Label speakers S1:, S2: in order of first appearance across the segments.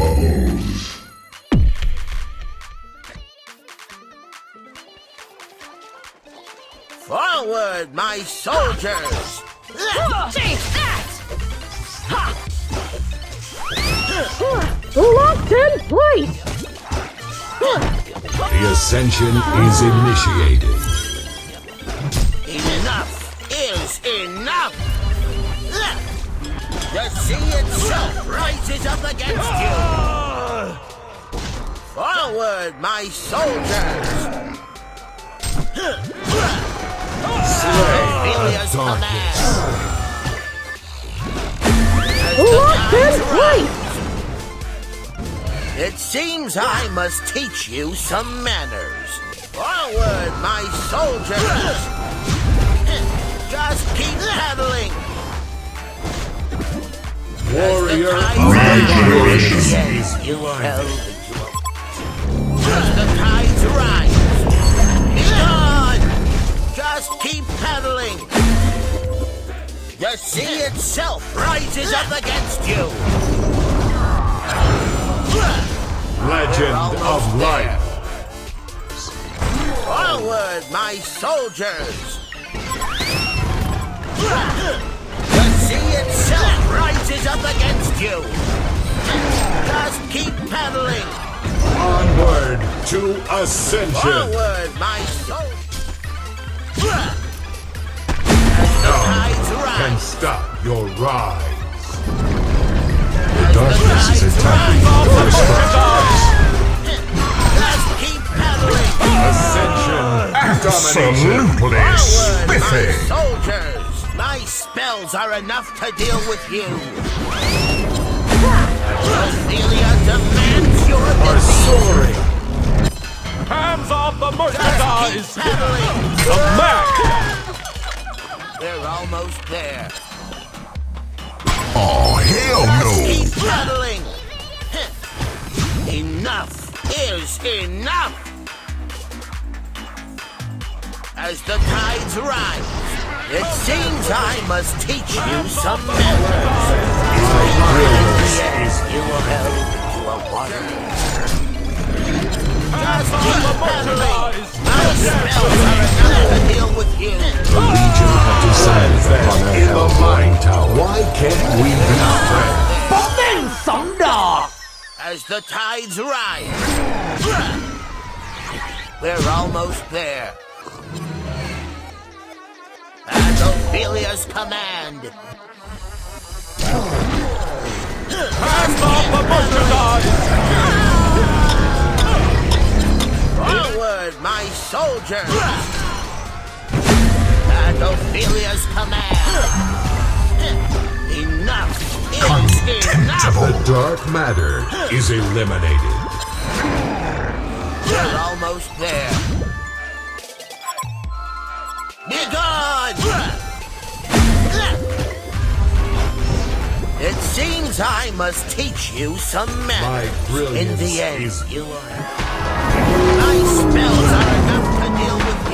S1: bubbles.
S2: Forward, my soldiers!
S3: Take that!
S4: Locked in place!
S1: The ascension is initiated.
S2: Enough is enough! The sea itself rises up against you! Forward, my soldiers! Ophelia's command!
S4: Locked in place!
S2: It seems I must teach you some manners. Forward, my soldiers! Just keep paddling!
S1: Warrior of
S2: Yes, you held as the tides rise. Be gone! Just keep paddling. The sea itself rises up against you.
S1: Legend of Life.
S2: Forward, my soldiers! The sea itself rises up against you. Just keep paddling.
S1: Onward to ascension.
S2: Forward, my soldiers!
S1: Can stop your rise. The darkness is attacking your structures.
S2: Just keep paddling.
S1: Ascension domination.
S2: Forward, my soldiers! My spells are enough to deal with you. Ophelia demands your
S1: Are soaring.
S5: Hands off the merchandise!
S2: Just keep paddling.
S5: The Mac!
S2: They're almost there.
S1: Oh, hell
S2: Just keep paddling. Enough is enough. As the tides rise, it seems I must teach you some manners. You will held to a water. Just keep paddling. My spells are enough to deal with you.
S1: The Legion have decided upon a hell-flying tower. Why can't we be friends?
S2: As the tides rise, we're almost there. At Ophelia's command.
S5: Hands off the merchandise!
S2: Forward, my soldiers! At Ophelia's command. Enough is enough!
S1: The dark matter is eliminated.
S2: We're almost there. Be gone! It seems I must teach you some
S1: My
S2: manners.
S1: brilliance
S2: In the end,
S1: is
S2: you are. My spells are enough to deal with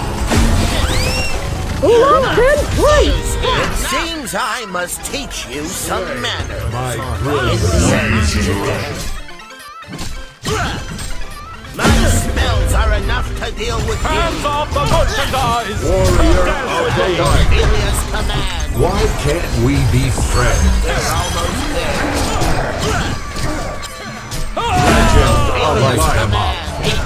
S2: you.
S4: Locked in place!
S2: It seems I must teach you some manners.
S1: My
S2: In
S1: brilliance
S2: the end, my spells are enough to deal with
S5: Hands
S2: you.
S5: off the merchandise!
S1: warrior of the light.
S2: Ophelia's command.
S1: Why can't we be friends?
S2: We're almost there.
S1: Legend of
S2: Ophelia's
S1: Life.
S2: command.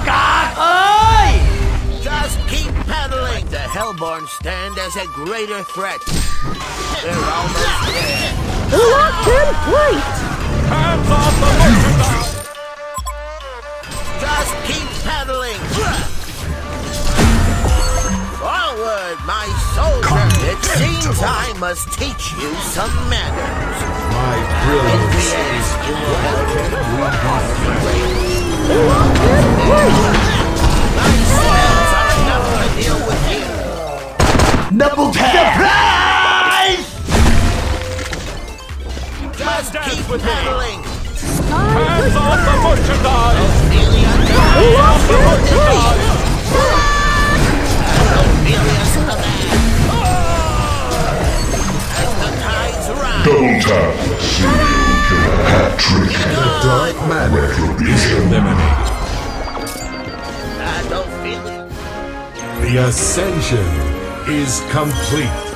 S2: Just keep paddling. The Hellborn stand as a greater threat. We're almost there.
S4: Locked in place!
S5: Hands off the merchandise!
S2: Just keep paddling. Forward, my soldier. It seems I must teach you some manners.
S1: My
S2: In
S1: brilliance
S2: the end,
S1: is
S2: you will have
S4: Locked in place!
S2: my spells are enough to deal with you.
S6: Double surprise!
S2: Just keep paddling.
S5: Hands off the merchandise!
S2: Ophelia,
S4: Locked in place!
S2: Ophelia's command. As the tides rise.
S1: double tap. Hat trick. The dark matter is eliminated.
S2: I don't feel it.
S1: The ascension is complete.